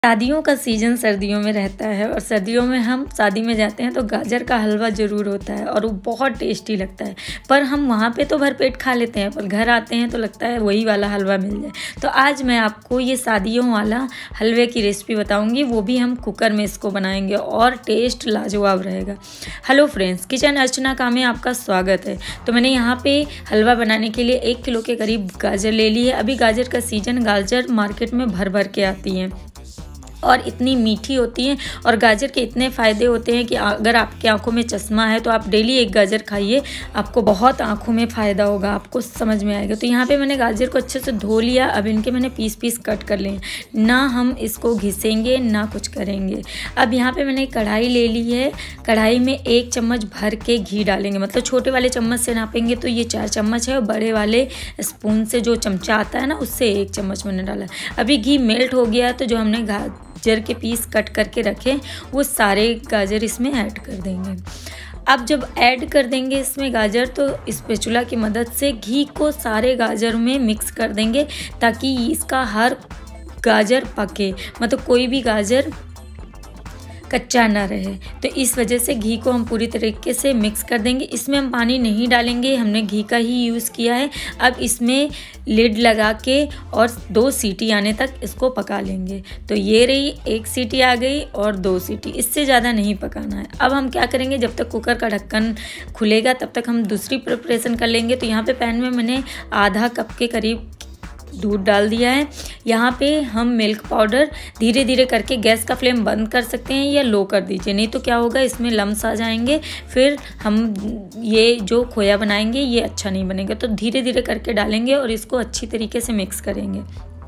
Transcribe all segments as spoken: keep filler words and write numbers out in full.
शादियों का सीज़न सर्दियों में रहता है और सर्दियों में हम शादी में जाते हैं तो गाजर का हलवा ज़रूर होता है और वो बहुत टेस्टी लगता है। पर हम वहाँ पे तो भरपेट खा लेते हैं, पर घर आते हैं तो लगता है वही वाला हलवा मिल जाए। तो आज मैं आपको ये शादियों वाला हलवे की रेसिपी बताऊँगी, वो भी हम कुकर में इसको बनाएंगे और टेस्ट लाजवाब रहेगा। हेलो फ्रेंड्स, किचन अर्चना का में आपका स्वागत है। तो मैंने यहाँ पे हलवा बनाने के लिए एक किलो के करीब गाजर ले ली है। अभी गाजर का सीज़न, गाजर मार्केट में भर भर के आती हैं और इतनी मीठी होती हैं और गाजर के इतने फ़ायदे होते हैं कि अगर आपकी आंखों में चश्मा है तो आप डेली एक गाजर खाइए, आपको बहुत आंखों में फ़ायदा होगा, आपको समझ में आएगा। तो यहाँ पे मैंने गाजर को अच्छे से धो लिया। अब इनके मैंने पीस पीस कट कर लिए, ना हम इसको घिसेंगे ना कुछ करेंगे। अब यहाँ पर मैंने कढ़ाई ले ली है। कढ़ाई में एक चम्मच भर के घी डालेंगे, मतलब छोटे वाले चम्मच से नापेंगे तो ये चार चम्मच है और बड़े वाले स्पून से जो चमचा आता है ना, उससे एक चम्मच मैंने डाला। अभी घी मेल्ट हो गया तो जो हमने गाजर के पीस कट करके रखे वो सारे गाजर इसमें ऐड कर देंगे। अब जब ऐड कर देंगे इसमें गाजर तो स्पैचुला की मदद से घी को सारे गाजर में मिक्स कर देंगे ताकि इसका हर गाजर पके, मतलब कोई भी गाजर कच्चा ना रहे। तो इस वजह से घी को हम पूरी तरीके से मिक्स कर देंगे। इसमें हम पानी नहीं डालेंगे, हमने घी का ही यूज़ किया है। अब इसमें लिड लगा के और दो सीटी आने तक इसको पका लेंगे। तो ये रही, एक सीटी आ गई और दो सीटी, इससे ज़्यादा नहीं पकाना है। अब हम क्या करेंगे, जब तक कुकर का ढक्कन खुलेगा तब तक हम दूसरी प्रिपरेशन कर लेंगे। तो यहाँ पे पैन में मैंने आधा कप के करीब दूध डाल दिया है। यहाँ पे हम मिल्क पाउडर धीरे धीरे करके गैस का फ्लेम बंद कर सकते हैं या लो कर दीजिए, नहीं तो क्या होगा इसमें लम्स आ जाएंगे, फिर हम ये जो खोया बनाएंगे ये अच्छा नहीं बनेगा। तो धीरे धीरे करके डालेंगे और इसको अच्छी तरीके से मिक्स करेंगे।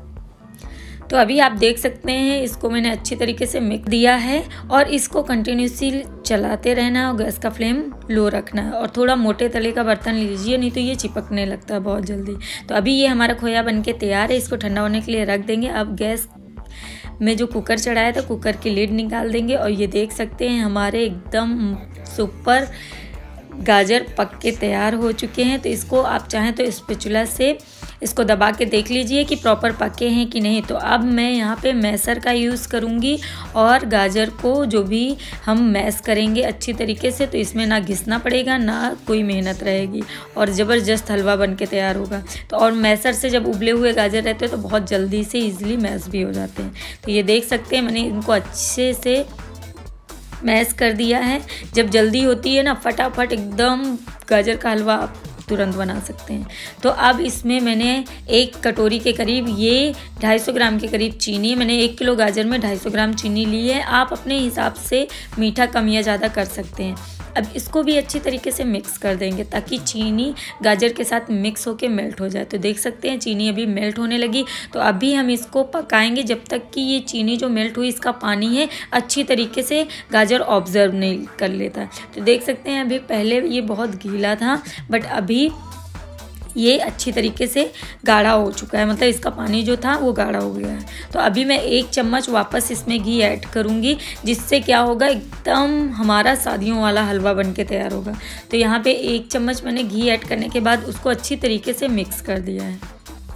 तो अभी आप देख सकते हैं इसको मैंने अच्छी तरीके से मिक्स दिया है और इसको कंटिन्यूसली चलाते रहना है और गैस का फ्लेम लो रखना है। और थोड़ा मोटे तले का बर्तन लीजिए, नहीं तो ये चिपकने लगता है बहुत जल्दी। तो अभी ये हमारा खोया बनके तैयार है, इसको ठंडा होने के लिए रख देंगे। अब गैस में जो कुकर चढ़ाया था कुकर की लिड निकाल देंगे और ये देख सकते हैं हमारे एकदम सुपर गाजर पक के तैयार हो चुके हैं। तो इसको आप चाहें तो स्पैचुला से इसको दबा के देख लीजिए कि प्रॉपर पके हैं कि नहीं। तो अब मैं यहाँ पे मैसर का यूज़ करूँगी और गाजर को जो भी हम मैश करेंगे अच्छी तरीके से, तो इसमें ना घिसना पड़ेगा ना कोई मेहनत रहेगी और ज़बरदस्त हलवा बन के तैयार होगा। तो और मैसर से जब उबले हुए गाजर रहते हैं तो बहुत जल्दी से ईजिली मैश भी हो जाते हैं। तो ये देख सकते हैं मैंने इनको अच्छे से मैश कर दिया है। जब जल्दी होती है ना, फटाफट एकदम गाजर का हलवा आप तुरंत बना सकते हैं। तो अब इसमें मैंने एक कटोरी के करीब ये ढाई सौ ग्राम के करीब चीनी, मैंने एक किलो गाजर में ढाई सौ ग्राम चीनी ली है। आप अपने हिसाब से मीठा कम या ज़्यादा कर सकते हैं। अब इसको भी अच्छी तरीके से मिक्स कर देंगे ताकि चीनी गाजर के साथ मिक्स होके मेल्ट हो जाए। तो देख सकते हैं चीनी अभी मेल्ट होने लगी। तो अभी हम इसको पकाएंगे जब तक कि ये चीनी जो मेल्ट हुई इसका पानी है अच्छी तरीके से गाजर ऑब्जर्व नहीं कर लेता। तो देख सकते हैं अभी पहले ये बहुत गीला था बट अभी ये अच्छी तरीके से गाढ़ा हो चुका है, मतलब इसका पानी जो था वो गाढ़ा हो गया है। तो अभी मैं एक चम्मच वापस इसमें घी ऐड करूँगी, जिससे क्या होगा एकदम हमारा शादियों वाला हलवा बन के तैयार होगा। तो यहाँ पे एक चम्मच मैंने घी ऐड करने के बाद उसको अच्छी तरीके से मिक्स कर दिया है।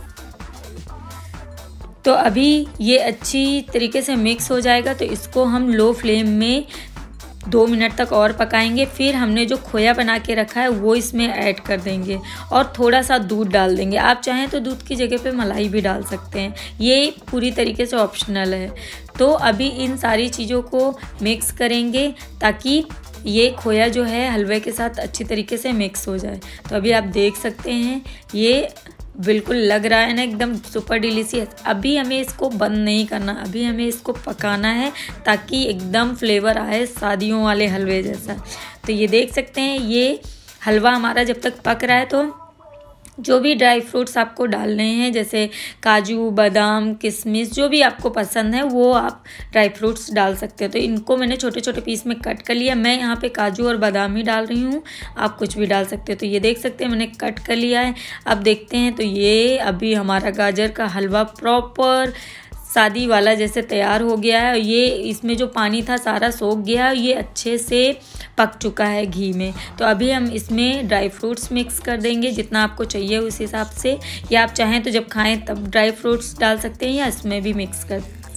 तो अभी ये अच्छी तरीके से मिक्स हो जाएगा तो इसको हम लो फ्लेम में दो मिनट तक और पकाएंगे। फिर हमने जो खोया बना के रखा है वो इसमें ऐड कर देंगे और थोड़ा सा दूध डाल देंगे। आप चाहें तो दूध की जगह पे मलाई भी डाल सकते हैं, ये पूरी तरीके से ऑप्शनल है। तो अभी इन सारी चीज़ों को मिक्स करेंगे ताकि ये खोया जो है हलवे के साथ अच्छी तरीके से मिक्स हो जाए। तो अभी आप देख सकते हैं ये बिल्कुल लग रहा है ना एकदम सुपर डिलीशियस। अभी हमें इसको बंद नहीं करना, अभी हमें इसको पकाना है ताकि एकदम फ्लेवर आए शादियों वाले हलवे जैसा। तो ये देख सकते हैं ये हलवा हमारा जब तक पक रहा है तो जो भी ड्राई फ्रूट्स आपको डालने हैं जैसे काजू, बादाम, किशमिश, जो भी आपको पसंद है वो आप ड्राई फ्रूट्स डाल सकते हो। तो इनको मैंने छोटे छोटे पीस में कट कर लिया। मैं यहाँ पे काजू और बादाम ही डाल रही हूँ, आप कुछ भी डाल सकते हो। तो ये देख सकते हैं मैंने कट कर लिया है। अब देखते हैं तो ये अभी हमारा गाजर का हलवा प्रॉपर शादी वाला जैसे तैयार हो गया है। ये इसमें जो पानी था सारा सोख गया है, ये अच्छे से पक चुका है घी में। तो अभी हम इसमें ड्राई फ्रूट्स मिक्स कर देंगे जितना आपको चाहिए उस हिसाब से, या आप चाहें तो जब खाएं तब ड्राई फ्रूट्स डाल सकते हैं या इसमें भी मिक्स कर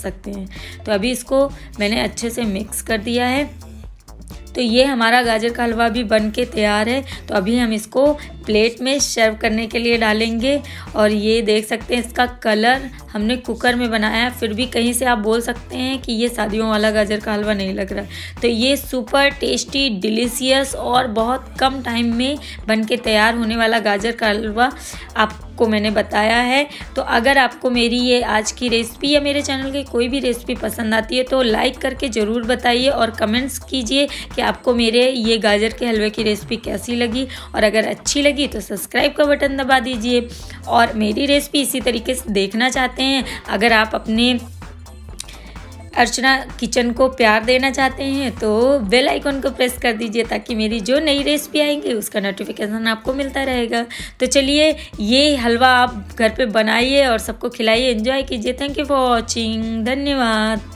सकते हैं। तो अभी इसको मैंने अच्छे से मिक्स कर दिया है। तो ये हमारा गाजर का हलवा भी बन के तैयार है। तो अभी हम इसको प्लेट में सर्व करने के लिए डालेंगे। और ये देख सकते हैं इसका कलर हमने कुकर में बनाया है, फिर भी कहीं से आप बोल सकते हैं कि ये शादियों वाला गाजर का हलवा नहीं लग रहा है। तो ये सुपर टेस्टी, डिलीशियस और बहुत कम टाइम में बन के तैयार होने वाला गाजर का हलवा आपको मैंने बताया है। तो अगर आपको मेरी ये आज की रेसिपी या मेरे चैनल की कोई भी रेसिपी पसंद आती है तो लाइक करके ज़रूर बताइए और कमेंट्स कीजिए कि आपको मेरे ये गाजर के हलवे की रेसिपी कैसी लगी। और अगर अच्छी लगी तो सब्सक्राइब का बटन दबा दीजिए। और मेरी रेसिपी इसी तरीके से देखना चाहते हैं, अगर आप अपने अर्चना किचन को प्यार देना चाहते हैं तो बेल आइकन को प्रेस कर दीजिए, ताकि मेरी जो नई रेसिपी आएंगी उसका नोटिफिकेशन आपको मिलता रहेगा। तो चलिए ये हलवा आप घर पे बनाइए और सबको खिलाइए, एंजॉय कीजिए। Thank you for watching. धन्यवाद।